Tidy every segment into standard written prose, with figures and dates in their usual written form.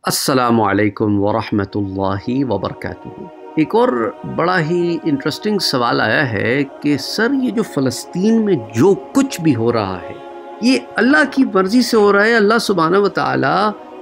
अस्सलामु अलैकुम वरहमतुल्लाहि वबरकातुहू। एक और बड़ा ही इंटरेस्टिंग सवाल आया है कि सर ये जो फ़लस्तीन में जो कुछ भी हो रहा है ये अल्लाह की मर्ज़ी से हो रहा है। अल्लाह सुब्हानहू व तआला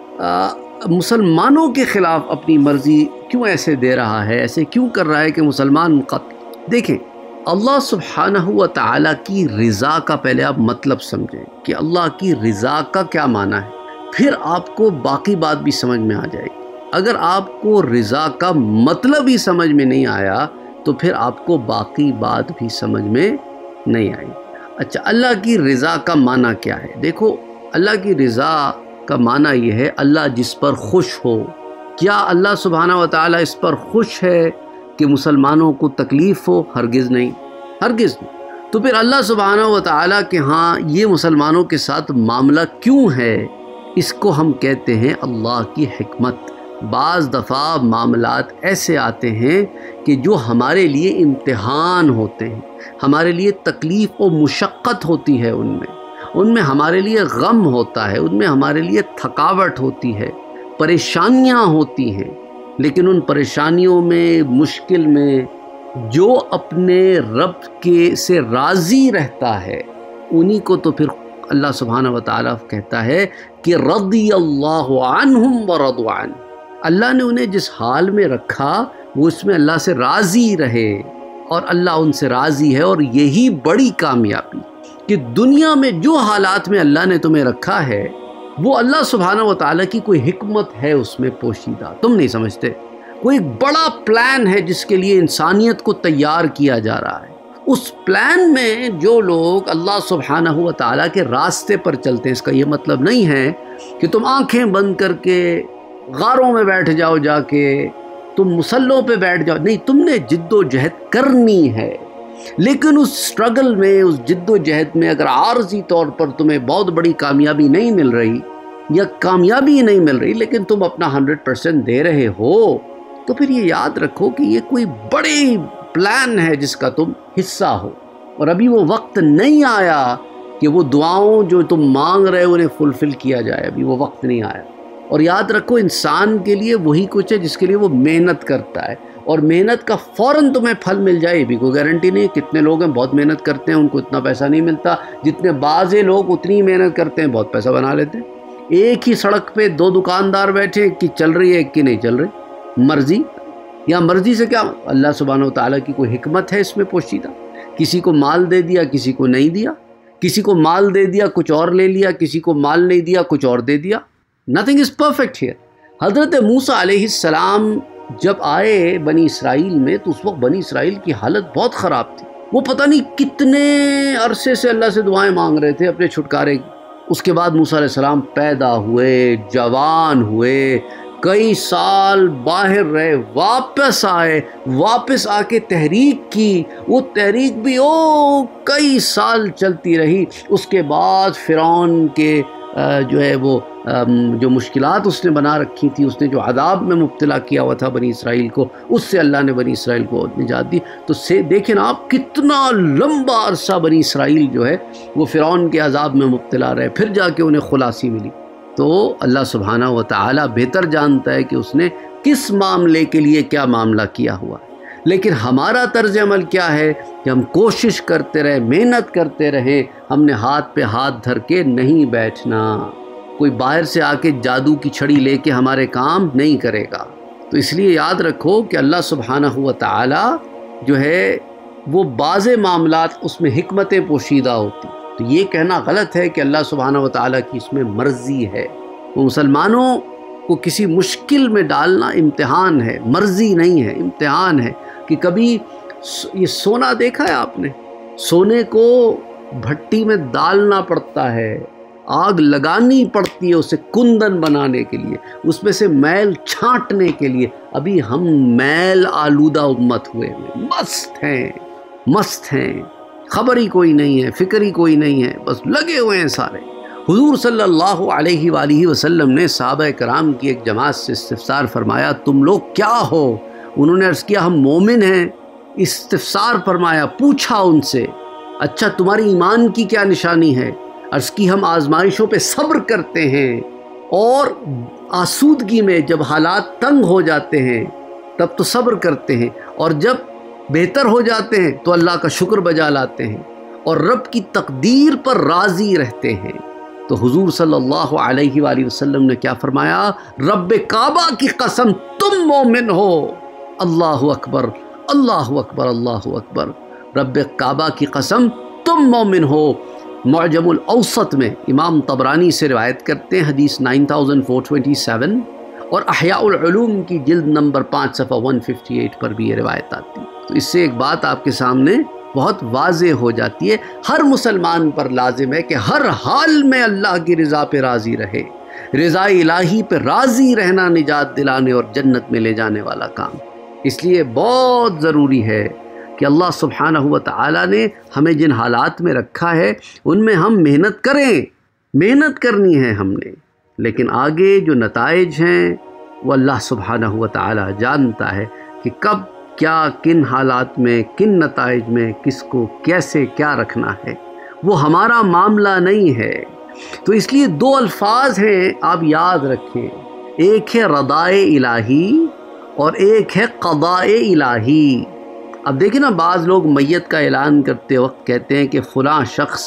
मुसलमानों के ख़िलाफ़ अपनी मर्ज़ी क्यों ऐसे दे रहा है, ऐसे क्यों कर रहा है कि मुसलमान देखें। अल्लाह सुब्हानहू व तआला की रज़ा का पहले आप मतलब समझें कि अल्लाह की रज़ा का क्या माना है, फिर आपको बाकी बात भी समझ में आ जाएगी। अगर आपको रज़ा का मतलब ही समझ में नहीं आया तो फिर आपको बाकी बात भी समझ में नहीं आई। अच्छा, अल्लाह की रज़ा का माना क्या है? देखो, अल्लाह की रज़ा का माना ये है अल्लाह जिस पर खुश हो। क्या अल्लाह सुब्हानहू व तआला इस पर खुश है कि मुसलमानों को तकलीफ़ हो? हरगिज़ नहीं, हरगिज़ नहीं। तो फिर अल्लाह सुब्हानहू व तआला के हाँ ये मुसलमानों के साथ मामला क्यों है, इसको हम कहते हैं अल्लाह की हिकमत। बाज़ दफ़ा मामलात ऐसे आते हैं कि जो हमारे लिए इम्तिहान होते हैं, हमारे लिए तकलीफ़ और मुशक्क़त होती है, उनमें हमारे लिए गम होता है, उनमें हमारे लिए थकावट होती है, परेशानियां होती हैं। लेकिन उन परेशानियों में, मुश्किल में जो अपने रब के से राज़ी रहता है उन्हीं को तो फिर अल्लाह सुब्हानहू व तआला कहता है कि रज़ियल्लाहु अन्हुम व रदू अन। अल्लाह ने उन्हें जिस हाल में रखा वो इसमें अल्लाह से राज़ी रहे और अल्लाह उनसे राज़ी है। और यही बड़ी कामयाबी कि दुनिया में जो हालात में अल्लाह ने तुम्हें रखा है वो अल्लाह सुब्हानहू व तआला की कोई हिकमत है उसमें पोशीदा, तुम नहीं समझते। कोई बड़ा प्लान है जिसके लिए इंसानियत को तैयार किया जा रहा है। उस प्लान में जो लोग अल्लाह सुब्हानहू व तआला के रास्ते पर चलते हैं, इसका ये मतलब नहीं है कि तुम आंखें बंद करके गारों में बैठ जाओ, जाके तुम मुसल्लों पे बैठ जाओ, नहीं, तुमने जिद्दोजहद करनी है। लेकिन उस स्ट्रगल में, उस जिद्दोजहद में अगर आर्जी तौर पर तुम्हें बहुत बड़ी कामयाबी नहीं मिल रही या कामयाबी नहीं मिल रही लेकिन तुम अपना 100% दे रहे हो, तो फिर ये याद रखो कि ये कोई बड़ी प्लान है जिसका तुम हिस्सा हो। और अभी वो वक्त नहीं आया कि वो दुआओं जो तुम मांग रहे हो उन्हें फुलफ़िल किया जाए, अभी वो वक्त नहीं आया। और याद रखो, इंसान के लिए वही कुछ है जिसके लिए वो मेहनत करता है, और मेहनत का फ़ौरन तुम्हें फल मिल जाए भी कोई गारंटी नहीं। कितने लोग हैं बहुत मेहनत करते हैं, उनको इतना पैसा नहीं मिलता जितने बाज़े लोग उतनी मेहनत करते हैं बहुत पैसा बना लेते हैं। एक ही सड़क पे दो दुकानदार बैठे कि चल रही है कि नहीं चल रही, मर्ज़ी या मर्ज़ी से क्या, अल्लाह सुब्हानहू व तआला की कोई हिकमत है इसमें पोशीदा। किसी को माल दे दिया, किसी को नहीं दिया, किसी को माल दे दिया कुछ और ले लिया, किसी को माल नहीं दिया कुछ और दे दिया। Nothing is perfect here. हज़रत मूसा अलैहिस्सलाम जब आए बनी इसराइल में तो उस वक्त बनी इसराइल की हालत बहुत ख़राब थी। वो पता नहीं कितने अरसे से अल्लाह से दुआएं मांग रहे थे अपने छुटकारे की। उसके बाद मूसा अलैहिस्सलाम पैदा हुए, जवान हुए, कई साल बाहर रहे, वापस आए, वापस आके तहरीक की। वो तहरीक भी कई साल चलती रही। उसके बाद फ़िरौन के जो है वो जो मुश्किलात उसने बना रखी थी, उसने जो अदाब में मुब्तला किया हुआ था बनी इसराइल को, उससे अल्लाह ने बनी इसराइल को निजात दी। तो देखें ना आप, कितना लंबा अरसा बनी इसराइल जो है वो फ़िरौन के अजाब में मुब्तला रहे, फिर जाके उन्हें खुलासी मिली। तो अल्लाह सुब्हानहू व तआला बेहतर जानता है कि उसने किस मामले के लिए क्या मामला किया हुआ। लेकिन हमारा तर्ज अमल क्या है कि हम कोशिश करते रहें, मेहनत करते रहें, हमने हाथ पे हाथ धर के नहीं बैठना। कोई बाहर से आके जादू की छड़ी लेके हमारे काम नहीं करेगा। तो इसलिए याद रखो कि अल्लाह सुब्हानहू व तआला जो है वो बाज़े मामलात उसमें हिकमतें पोशीदा होती। तो ये कहना गलत है कि अल्लाह सुब्हानहू व तआला की इसमें मर्ज़ी है। वो मुसलमानों को किसी मुश्किल में डालना इम्तिहान है, मर्ज़ी नहीं है, इम्तिहान है। कि कभी ये सोना देखा है आपने? सोने को भट्टी में डालना पड़ता है, आग लगानी पड़ती है उसे कुंदन बनाने के लिए, उसमें से मैल छांटने के लिए। अभी हम मैल आलूदा उम्मत हुए हैं, मस्त हैं, खबर ही कोई नहीं है, फ़िक्र ही कोई नहीं है, बस लगे हुए हैं सारे। हुज़ूर सल्लल्लाहु अलैहि वालिहि वसल्लम ने सहाबा कराम की एक जमात से इस्तिफ़सार फरमाया, तुम लोग क्या हो? उन्होंने अर्ज़ किया, हम मोमिन हैं। इस्तिफ़सार फरमाया, पूछा उनसे, अच्छा तुम्हारी ईमान की क्या निशानी है? अर्ज़ की, हम आज़माइशों पे सब्र करते हैं और آسودگی میں جب حالات تنگ ہو جاتے ہیں تب تو صبر کرتے ہیں، اور جب بہتر ہو جاتے ہیں تو اللہ کا شکر بجا لاتے ہیں اور رب کی تقدیر پر راضی رہتے ہیں۔ تو حضور صلی اللہ علیہ وآلہ وسلم نے کیا فرمایا؟ رب کعبہ کی قسم تم مومن ہو۔ اللہ اکبر، اللہ اکبر، اللہ اکبر۔ رب کعبہ کی قسم تم مومن ہو۔ معجم الاوسط میں امام طبرانی سے روایت کرتے ہیں، حدیث 9427، اور احیاء العلوم کی جلد نمبر 5 صفحہ 158 پر بھی یہ روایت آتی ہے۔ تو اس سے ایک بات آپ کے سامنے بہت واضح ہو جاتی ہے، ہر مسلمان پر لازم ہے کہ ہر حال میں اللہ کی رضا پہ راضی رہے۔ رضا الہی پہ راضی رہنا نجات دلانے اور جنت میں لے جانے والا کام، اس لیے بہت ضروری ہے کہ اللہ سبحانہ و تعالیٰ نے ہمیں جن حالات میں رکھا ہے ان میں ہم محنت کریں۔ محنت کرنی ہے ہم نے، لیکن آگے جو نتائج ہیں وہ اللہ سبحانہ و تعالیٰ جانتا ہے کہ کب کیا، کن حالات میں، کن نتائج میں کس کو کیسے کیا رکھنا ہے، وہ ہمارا معاملہ نہیں ہے۔ تو اس لیے دو الفاظ ہیں، آپ یاد رکھیں، ایک ہے رضائے الہی اور ایک ہے قضائے الہی۔ اب دیکھیں نا، بعض لوگ میت کا اعلان کرتے وقت کہتے ہیں کہ فلاں شخص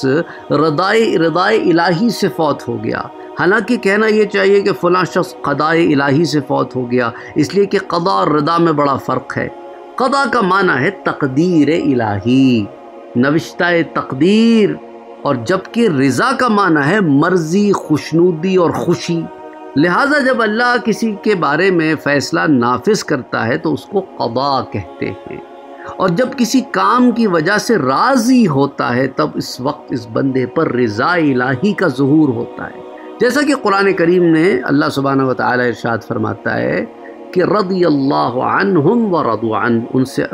رضائے الہی سے فوت ہو گیا، حالانکہ کہنا یہ چاہیے کہ فلاں شخص قضائے الہی سے فوت ہو گیا، اس لیے کہ قضا اور رضا میں بڑا فرق ہے۔ قضا کا معنی ہے تقدیر الہی، نوشتہ تقدیر، اور جبکہ رضا کا معنی ہے مرضی، خوشنودی اور خوشی۔ لہٰذا جب اللہ کسی کے بارے میں فیصلہ نافذ کرتا ہے تو اس کو قضا کہتے ہیں، اور جب کسی کام کی وجہ سے راضی ہوتا ہے تب اس وقت اس بندے پر رضا الہی کا ظہور ہوتا ہے۔ جیسا کہ قرآن کریم نے اللہ سبحانہ و تعالیٰ ارشاد فرماتا ہے کہ رضی اللہ عنہم ورضوا عنہ، ان سے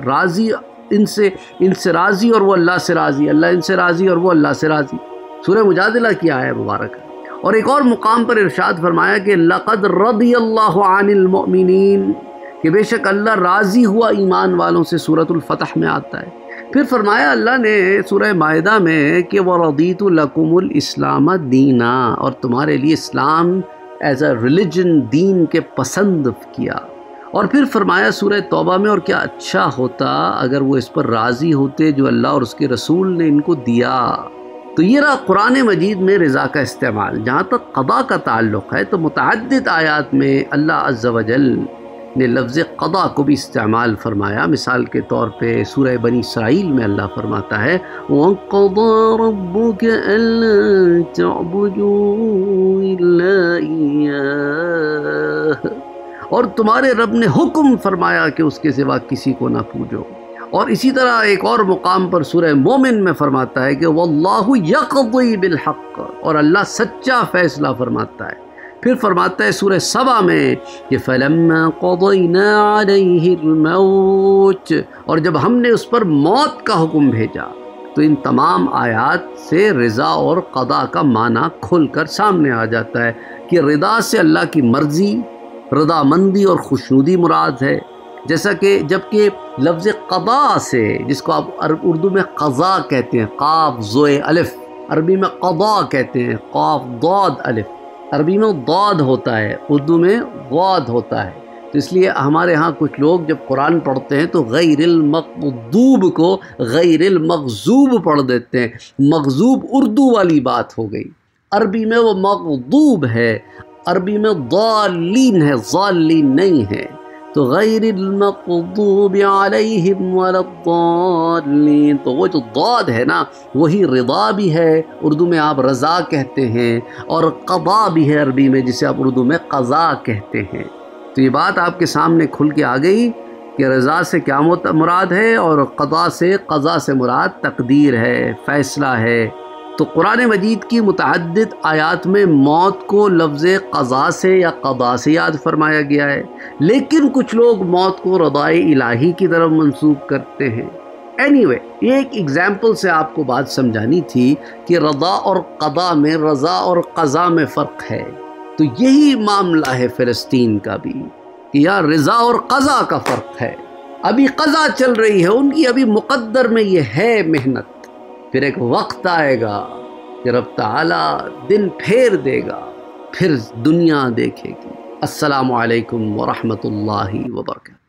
راضی اور وہ اللہ سے راضی، اللہ ان سے راضی اور وہ اللہ سے راضی۔ سورہ مجادلہ کی آیہ مبارک ہے۔ اور ایک اور مقام پر ارشاد فرمایا کہ لقد رضی اللہ عن المؤمنین، کہ بے شک اللہ راضی ہوا ایمان والوں سے، سورۃ الفتح میں آتا ہے۔ پھر فرمایا اللہ نے سورہ مائدہ میں کہ وَرَضِيتُ لَكُمُ الْإِسْلَامَ دِينًا، اور تمہارے لیے اسلام ایز اے ریلیجن، دین کے پسند کیا۔ اور پھر فرمایا سورہ توبہ میں، اور کیا اچھا ہوتا اگر وہ اس پر راضی ہوتے جو اللہ اور اس کے رسول نے ان کو دیا۔ تو یہ رہا قرآن مجید میں رضا کا استعمال۔ جہاں تک قضا کا تعلق ہے تو متعدد آیات میں اللہ عز و جل نے لفظ قضا کو بھی استعمال فرمایا۔ مثال کے طور پہ سورہ بنی اسرائیل میں اللہ فرماتا ہے وَقَضَىٰ رَبُّكَ أَلَّا تَعْبُدُوا إِلَّا إِيَّاهُ، اور تمہارے رب نے حکم فرمایا کہ اس کے سوا کسی کو نہ پوجو۔ اور اسی طرح ایک اور مقام پر سورہ مومن میں فرماتا ہے کہ وَاللَّهُ يَقْضِي بِالْحَقِّ، اور اللہ سچا فیصلہ فرماتا ہے۔ پھر فرماتا ہے سورہ سبا میں کہ فَلَمَّا قَضَيْنَا عَلَيْهِ الْمَوْتِ، اور جب ہم نے اس پر موت کا حکم بھیجا۔ تو ان تمام آیات سے رضا اور قضا کا معنی کھل کر سامنے آ جاتا ہے کہ رضا سے اللہ کی مرضی، رضا مندی اور خوشنودی مراد ہے، جیسا کہ جبکہ لفظ قضا سے، جس کو آپ اردو میں قضا کہتے ہیں، قاف زوئے الف، عربی میں قضا کہتے ہیں، قاف ضاد الف، عربی میں ضاد ہوتا ہے، اردو میں غاد ہوتا ہے۔ تو اس لیے ہمارے ہاں کچھ لوگ جب قرآن پڑھتے ہیں تو غیر المغضوب کو غیر المغضوب پڑھ دیتے ہیں۔ مغضوب اردو والی بات ہو گئی، عربی میں وہ مغضوب ہے، عربی میں ضالین ہے، ضالین نہیں ہے۔ تو غیر المغضوب علیہم ولا الضالین، تو وہ جو ضاد ہے نا، وہی رضا بھی ہے، اردو میں آپ رضا کہتے ہیں، اور قضا بھی ہے عربی میں، جسے آپ اردو میں قضا کہتے ہیں۔ تو یہ بات آپ کے سامنے کھل کے آ گئی کہ رضا سے کیا مراد ہے، اور قضا سے مراد تقدیر ہے، فیصلہ ہے۔ تو قرآن مجید کی متعدد آیات میں موت کو لفظ قضا سے یا قضا سے یاد فرمایا گیا ہے، لیکن کچھ لوگ موت کو رضائے الہی کی طرف منسوب کرتے ہیں۔ اینی وے، ایک ایگزامپل سے آپ کو بات سمجھانی تھی کہ رضا اور قضا میں، رضا اور قضا میں فرق ہے۔ تو یہی معاملہ ہے فلسطین کا بھی، کہ یہاں رضا اور قضا کا فرق ہے۔ ابھی قضا چل رہی ہے ان کی، ابھی مقدر میں یہ ہے محنت، پھر ایک وقت آئے گا کہ رب تعالیٰ دن پھیر دے گا، پھر دنیا دیکھے گی، السلام علیکم ورحمۃ اللہ وبرکاتہ۔